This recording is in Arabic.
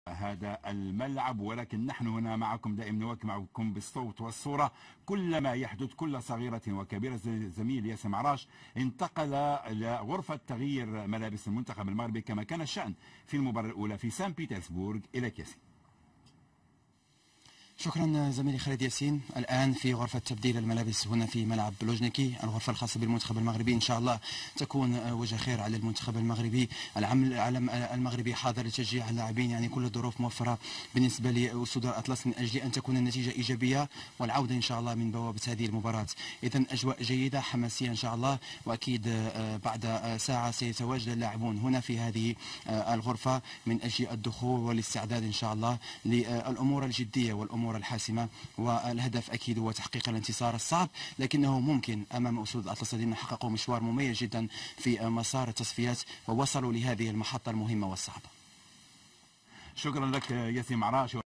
هذا الملعب، ولكن نحن هنا معكم دائما نواكب معكم بالصوت والصورة كل ما يحدث، كل صغيرة وكبيرة. زميل ياسين معراش انتقل إلى غرفة تغيير ملابس المنتخب المغربي كما كان الشأن في المباراة الأولى في سان بيترسبورغ. إلى ياسين. شكرا زميلي خالد ياسين. الآن في غرفة تبديل الملابس هنا في ملعب لوجنيكي، الغرفة الخاصة بالمنتخب المغربي. إن شاء الله تكون وجه خير على المنتخب المغربي. العلم المغربي حاضر لتشجيع اللاعبين، يعني كل الظروف موفرة بالنسبة لأسود الأطلس من أجل أن تكون النتيجة إيجابية والعودة إن شاء الله من بوابة هذه المباراة. إذن أجواء جيدة حماسية إن شاء الله، وأكيد بعد ساعة سيتواجد اللاعبون هنا في هذه الغرفة من أجل الدخول والاستعداد إن شاء الله للأمور الجدية والأمور الحاسمة. والهدف أكيد هو تحقيق الانتصار الصعب، لكنه ممكن أمام أسود الأطلس الذين حققوا مشوار مميز جدا في مسار التصفيات ووصلوا لهذه المحطة المهمة والصعبة. شكرا لك ياسين معراش.